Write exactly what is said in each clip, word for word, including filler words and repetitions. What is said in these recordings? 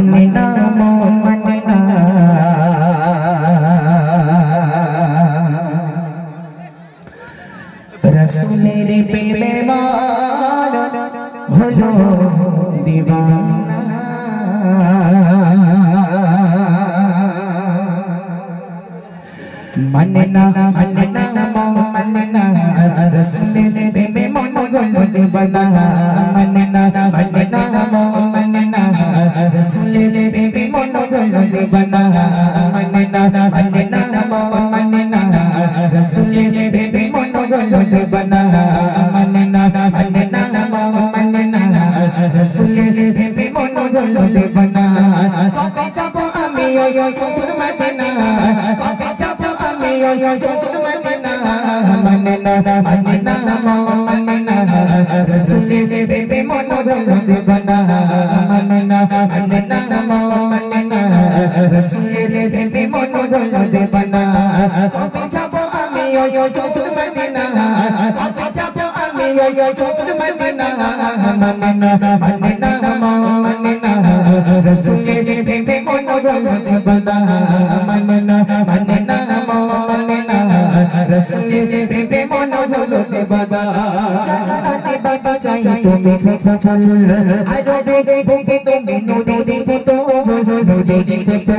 মানে না মন মানে না রসুলের প্রেমে মান হলো দিওয়ানা মানে না মানে না মন মানে না রসুলের প্রেমে মন হলো দিওয়ানা মানে না মানে না মন মানে না রসুলের প্রেমে মন হলো দিওয়ানা মানে না মানে না মন মানে না রসুলের প্রেমে মন হলো দিওয়ানা মানে না মানে না মন মানে না রসুলের প্রেমে মন হলো দিওয়ানা কবে যাব আমি ওই তোর মদিনা কবে যাব আমি ওই তোর মদিনা মানে না মানে না মন মানে না রসুলের প্রেমে মন হলো দিওয়ানা মানে না মানে না মন মানে না রসুলের প্রেমে মন হলো দিওয়ানা কবে যাব আমি ওই তোর মদিনা কবে যাব আমি ওই তোর মদিনা মানে না মানে না মন মানে না রসুলের প্রেমে মন হলো দিওয়ানা মানে না মানে না মন মানে না রসুলের প্রেমে মন হলো দিওয়ানা চাচাতে বাবা চাই তুমি ফুল আরো বেবে বেবে তুমি নদী ফুটো নদী ফুটো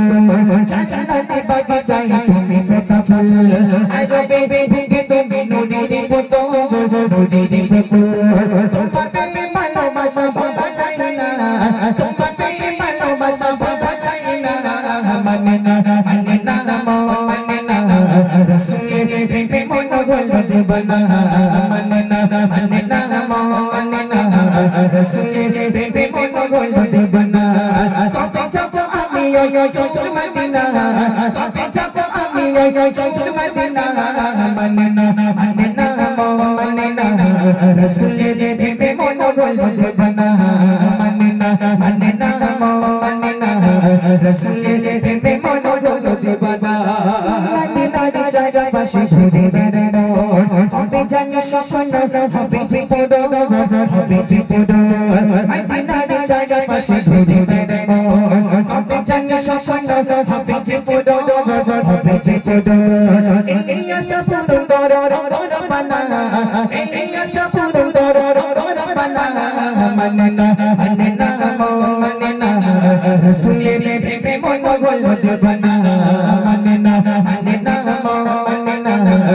চাচাতে বাবা চাই তুমি ফুল আরো বেবে বেবে তুমি নদী ফুটো নদী ফুটো তোমার প্রেমে ভালোবাসা বাবা চাই না তোমার প্রেমে ভালোবাসা বাবা চাই না মানে না মানে না মন মানে না রসুলের প্রেমে মন হলো দিওয়ানা মানে না মানে না মন মানে না রসুলের প্রেমে মন হলো দিওয়ানা কবে যাব আমি ওই তোর মদিনা কবে যাব আমি ওই তোর মদিনা মানে না মানে না মন মানে না রসুলের প্রেমে মন হলো দিওয়ানা মানে না মানে না মন মানে না রসুলের প্রেমে মন হলো দিওয়ানা মদিনার চারপাশে ঘুরে বেড়ানো হবে জানি স্বপ্ন হবে জীবন হবে জীবন মদিনার চারপাশে ঘুরে বেড়ানো হবে জানি স্বপ্ন হবে জীবন হবে জীবন এই আশা পূরণ করো রব্বানা এই আশা পূরণ করো রব্বানা মানে না মানে না মন মানে না রসুলের প্রেমে মন হলো দিওয়ানা মানে না মানে না মন মানে না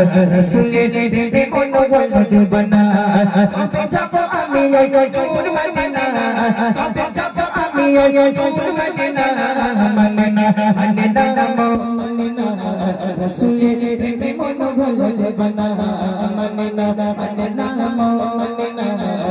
রসুলের প্রেমে মন হলো দিওয়ানা কবে যাব আমি ওই তোর মদিনা কবে যাব আমি ওই তোর মদিনা মানে না মানে না মন মানে না রসুলের প্রেমে মন হলো দিওয়ানা মানে না মানে না মন মানে না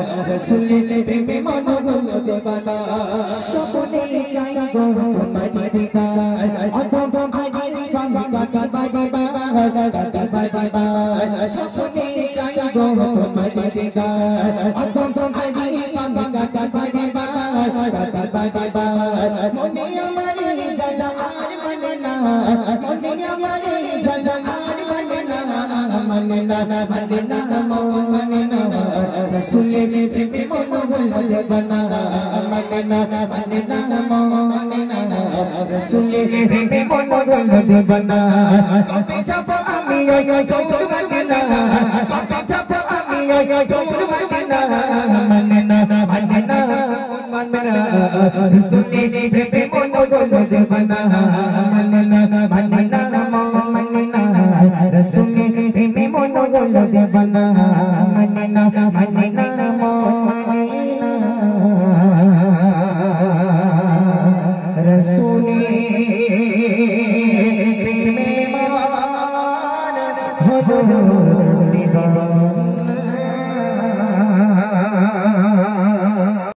রসুলের প্রেমে মন হলো দিওয়ানা স্বপ্নে চাই গো তোমার দিদার অতম ভাই ফামি কাকা বাবা কাকা বাবা স্বপ্নে চাই গো তোমার দিদার অতম ভাই ফামি কাকা বাবা কাকা বাবা মনে আমারে জাজা আর মানে না মনে আমারে জাজা আর মানে না মানে না মানে না মন মানে না রসুলের প্রেমে মন হলো দিওয়ানা মানে না মানে না মন মানে না রসুলের প্রেমে মন হলো দিওয়ানা কবে যাব আমি ওই তোর মদিনা কবে যাব আমি ওই তোর মদিনা মানে না মানে না মানে না রসুলের প্রেমে মন হলো দিওয়ানা মানে না মানে না মন মানে না রসুলের প্রেমে মন হলো দিওয়ানা মানে না মানে না মন মানে না রসুলের প্রেমে মান হলো দিওয়ানা।